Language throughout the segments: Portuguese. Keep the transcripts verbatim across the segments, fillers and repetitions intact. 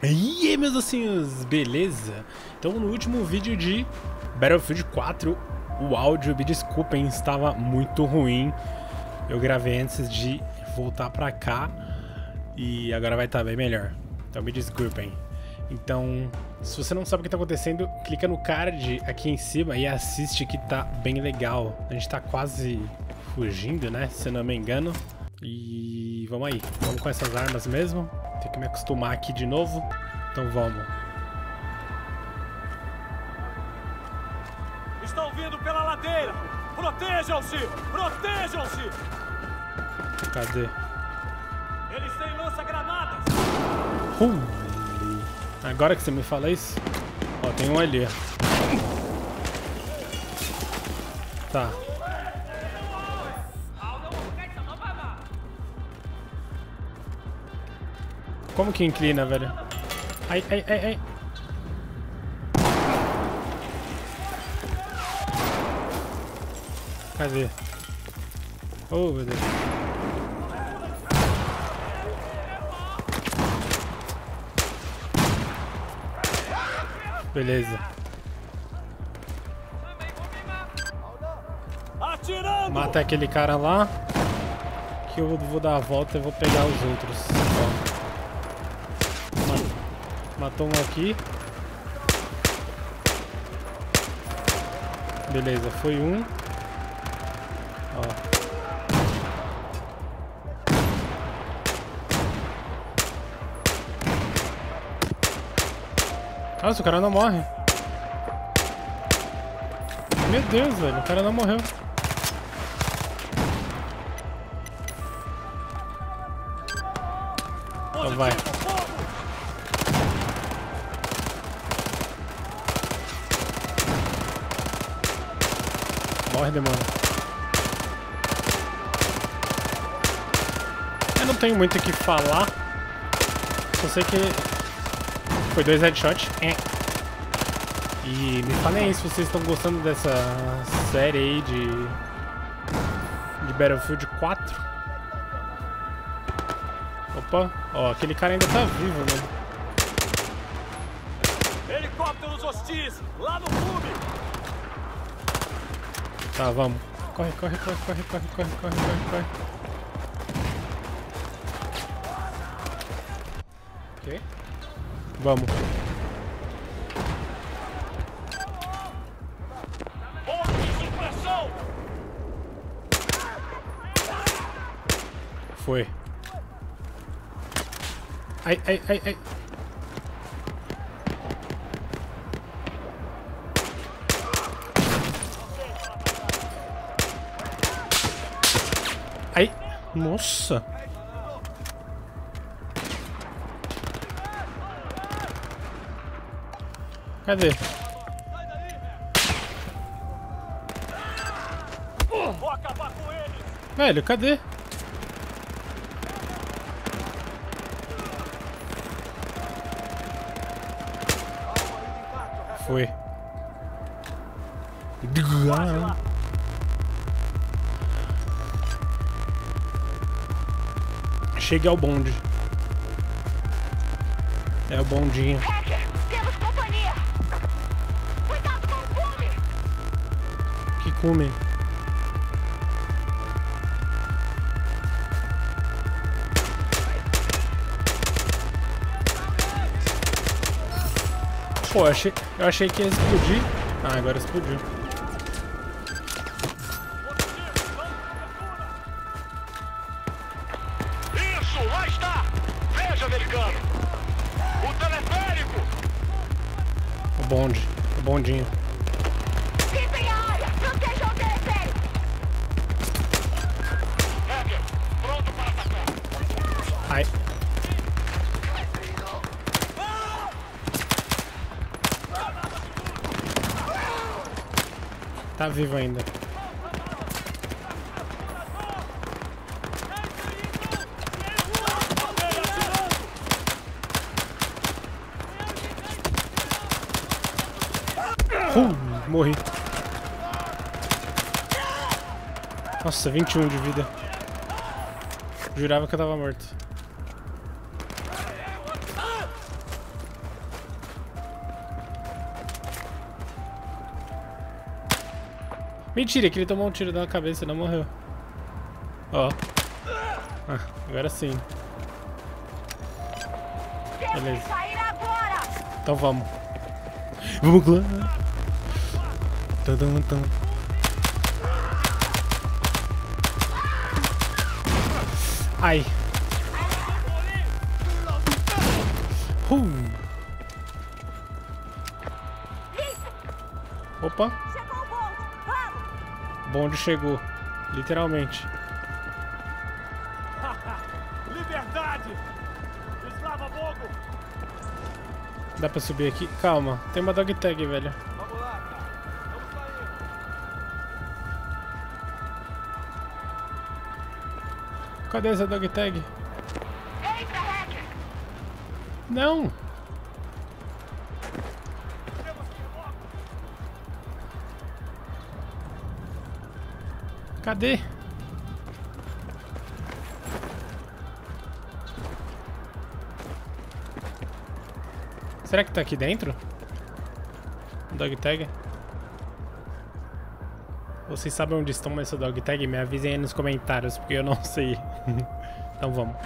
E aí, meus docinhos, beleza? Então, no último vídeo de Battlefield quatro, o áudio, me desculpem, estava muito ruim. Eu gravei antes de voltar pra cá e agora vai estar bem melhor. Então, me desculpem. Então, se você não sabe o que está acontecendo, clica no card aqui em cima e assiste que tá bem legal. A gente tá quase fugindo, né? Se não me engano. E vamos aí, vamos com essas armas mesmo. Tem que me acostumar aqui de novo. Então vamos. Estão vindo pela ladeira! Protejam-se! Protejam-se! Cadê? Eles têm lança-granadas! Holy. Agora que você me fala isso. Ó, tem um ali. Tá. Como que inclina, velho? Ai, ai, ai, ai. Cadê? Oh, meu Deus. Beleza. Atirando! Mata aquele cara lá. Que eu vou dar a volta e vou pegar os outros. Ó. Matou um aqui. Beleza, foi um. Ó. Nossa, o cara não morre. Meu Deus, velho, o cara não morreu. Então vai. Morre, demônio. Eu não tenho muito o que falar. Só sei que foi dois headshots. É. E me falem aí se vocês estão gostando dessa série aí de, de Battlefield quatro. Opa, ó, aquele cara ainda tá vivo, né? Helicópteros hostis, lá no clube! Tá, vamos. Corre, corre, corre, corre, corre, corre, corre, corre, corre. Ok. Vamos. Bomba de supressão! Foi. Ai, ai, ai, ai. Ai, nossa. Cadê? Vou acabar com eles! Velho, cadê? Foi. Cheguei ao bonde. É o bondinho. Hacker, temos companhia! Cuidado com o cume! Que cume? Pô, eu achei, eu achei que ia explodir. Ah, agora explodiu. Isso, lá está! Veja, americano! O teleférico! O bonde. O bondinho. Limpem a área! Protejam o teleférico! Hacker, pronto para atacar! Ai. Tá vivo ainda. Uh, morri. Nossa, vinte e um de vida. Jurava que eu tava morto. Mentira, que ele tomou um tiro na cabeça e não morreu. Ó. Ah, agora sim. Beleza. Então vamos. Vamos lá. Tum, tum, tum. Ai. Uh. Opa. O bonde chegou. Literalmente. Liberdade! Slava Bogo! Dá pra subir aqui? Calma, tem uma dog tag, velho. Vamos lá, cara. Vamos sair. Cadê essa dog tag? Entra, hacker! Não! Cadê? Será que tá aqui dentro? Dog tag? Vocês sabem onde estão essa dog tag? Me avisem aí nos comentários, porque eu não sei. Então vamos.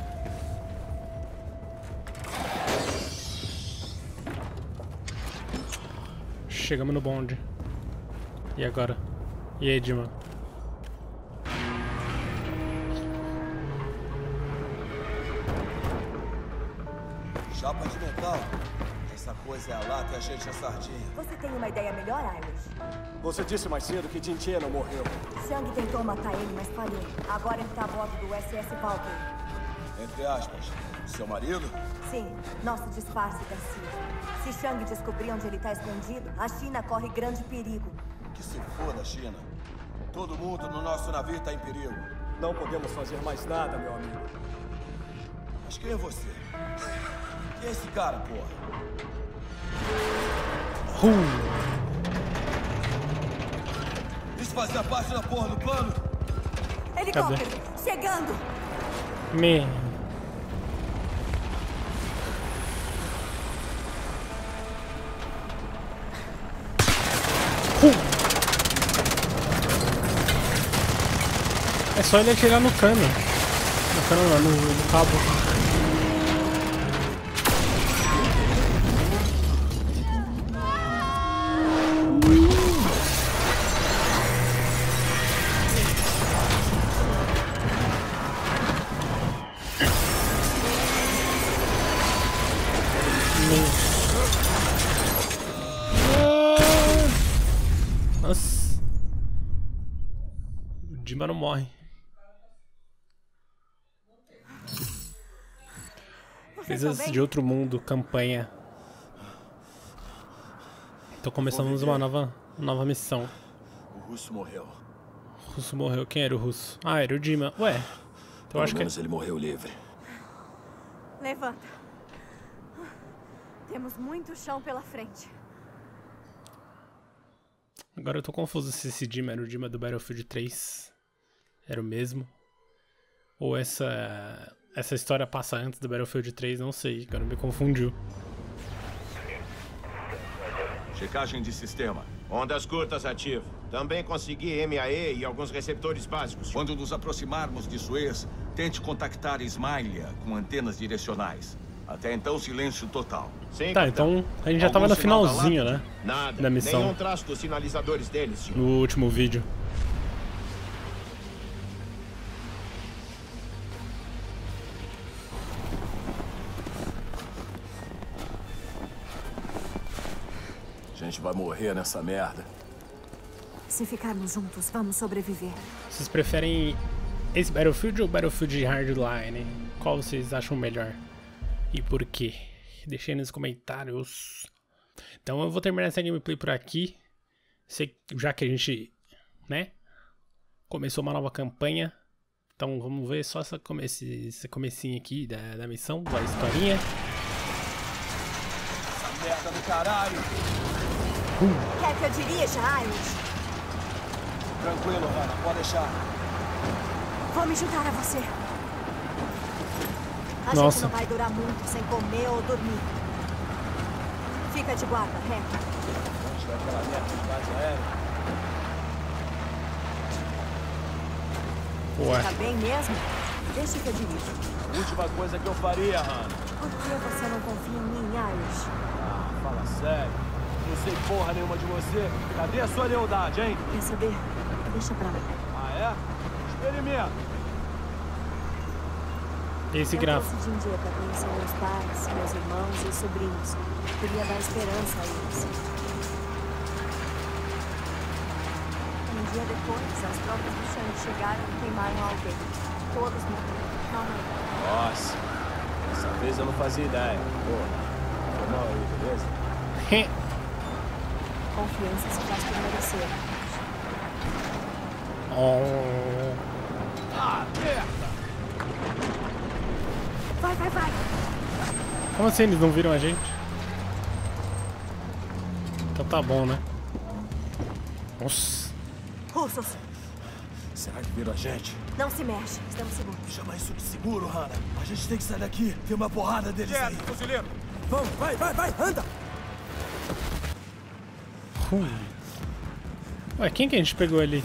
Chegamos no bonde. E agora? E aí, Dima? Chapa de metal. Essa coisa é a lata e a gente é a sardinha. Você tem uma ideia melhor, Irish? Você disse mais cedo que Tintin não morreu. Shang tentou matar ele, mas falhou. Agora ele tá a bordo do S S Valkyrie. Entre aspas, seu marido? Sim, nosso disfarce da C I A. Se Shang descobrir onde ele tá escondido, a China corre grande perigo. Que se foda, China. Todo mundo no nosso navio tá em perigo. Não podemos fazer mais nada, meu amigo. Mas quem é você? Quem é esse cara, porra? Uh. Isso fazia parte da porra do plano? Helicóptero, chegando! Me. Uh. É só ele atirar no cano. No cano não, no, no cabo. Nossa. O Dima não morre. Coisas de outro mundo, campanha. Então começamos uma nova, nova missão. O russo morreu. O russo morreu. Quem era o russo? Ah, era o Dima. Ué. Então Pelo acho que menos ele morreu livre. Levanta. Temos muito chão pela frente. Agora eu tô confuso se esse Dima era o Dima do Battlefield três. Era o mesmo. Ou essa essa história passa antes do Battlefield três, não sei. Agora me confundiu. Checagem de sistema. Ondas curtas ativo. Também consegui M A E e alguns receptores básicos. Quando nos aproximarmos de Suez, tente contactar Ismailia com antenas direcionais. Até então, silêncio total. Sim, Tá, capitão. então a gente já Algum tava no sinal da finalzinho, lápide? né? Nada. Da missão. Nenhum traço dos sinalizadores deles, senhor. No último vídeo. A gente vai morrer nessa merda. Se ficarmos juntos, vamos sobreviver. Vocês preferem esse Battlefield ou Battlefield Hardline? Qual vocês acham melhor? E por quê? Deixem nos comentários. Então eu vou terminar essa gameplay por aqui. Sei, já que a gente, né, começou uma nova campanha. Então vamos ver só essa comece, esse comecinho aqui da, da missão, da historinha. Essa merda do caralho! Quer que eu dirija, Irish? Tranquilo, Hannah, pode deixar. Vou me juntar a você. A Nossa. gente não vai durar muito sem comer ou dormir. Fica de guarda, Hank. Onde vai aquela merda de base aérea? Ué. Tá bem mesmo? Deixa que eu dirijo. Última coisa que eu faria, Hannah. Por que você não confia em mim, Irish? Ah, fala sério. Não sei porra nenhuma de você. Cadê a sua lealdade, hein? Quer saber? Deixa pra lá. Ah, é? Experimenta. Esse Eu gráfico. trouxe Jindia pra conhecer meus pais, meus irmãos e sobrinhos. Queria dar esperança a eles. Um dia depois, as tropas do Shang chegaram e queimaram alguém. Todos morreram. Calma aí. Nossa. Dessa vez eu não fazia ideia. Porra. Foi mal aí, beleza? Confiança se faz por merecer. Oh. Ah, merda! Vai, vai, vai! Como assim eles não viram a gente? Então tá bom, né? Nossa. Russos, Será que viram a gente? não se mexe. Estamos seguros. Chama isso de seguro, Hannah. A gente tem que sair daqui. Tem uma porrada deles aí. Fuzileiro! Vamos, vai, vai, vai, anda! Ui. Ué, quem que a gente pegou ali?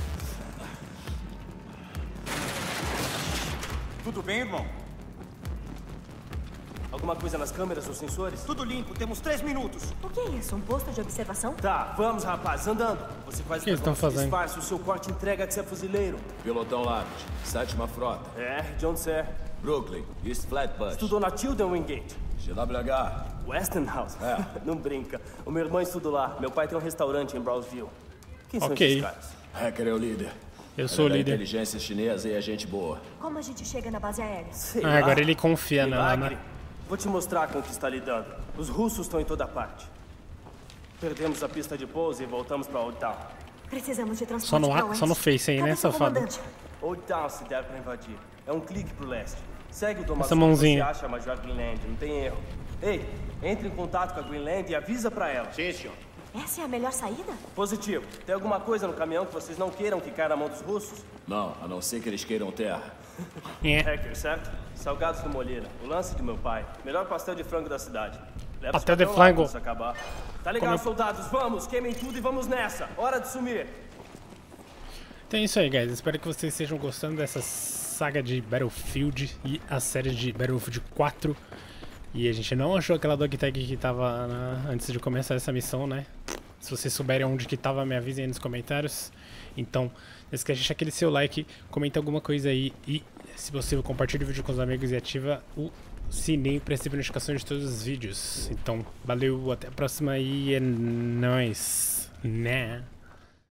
Tudo bem, irmão? Alguma coisa nas câmeras ou sensores? Tudo limpo, temos três minutos. O que é isso? Um posto de observação? Tá, vamos, rapaz, andando. Você faz O que eles estão fazendo? disfarce, o seu corte entrega que você é fuzileiro. Pilotão Lavid, sétima frota. É, de onde você é? Brooklyn, East Flatbush. Estudou na Tilden Wingate. G W H. Westinghouse? É. Não brinca. O meu irmão estudou lá. Meu pai tem um restaurante em Brownsville. Quem são Ok. esses caras? Hacker é o líder. Eu sou o Ele é da líder. inteligência chinesa e é gente boa. Como a gente chega na base aérea? Sei Ah, lá. agora ele confia nela, Milagre. né? Vou te mostrar com o que está lidando. Os russos estão em toda parte. Perdemos a pista de pouso e voltamos para Old Town. Precisamos de transporte Só no, pra ar- onde? só no Face aí, Cadê né, seu safado? comandante? Old Town se der para invadir. É um clique pro leste. Segue o domador Essa mãozinha. que você acha a Major Greenland, não tem erro. Ei, entre em contato com a Greenland e avisa para ela. Sim, senhor. Essa é a melhor saída? Positivo. Tem alguma coisa no caminhão que vocês não queiram que caia na mão dos russos? Não, a não ser que eles queiram terra. É. Hacker, certo? Salgados do Molina. O lance de meu pai. Melhor pastel de frango da cidade. Leva Pastel esse de papel lá frango. quando isso acabar. Tá legal, Come- soldados. Vamos, queimem tudo e vamos nessa. Hora de sumir. Então é isso aí, guys. Espero que vocês estejam gostando dessa saga de Battlefield e a série de Battlefield quatro. E a gente não achou aquela dog tag que tava na- antes de começar essa missão, né? Se vocês souberem onde que tava, me avisem aí nos comentários. Então, não esquece de deixar aquele seu like, comenta alguma coisa aí e, se possível, compartilha o vídeo com os amigos e ativa o sininho para receber notificações de todos os vídeos. Então, valeu, até a próxima e é nóis, né?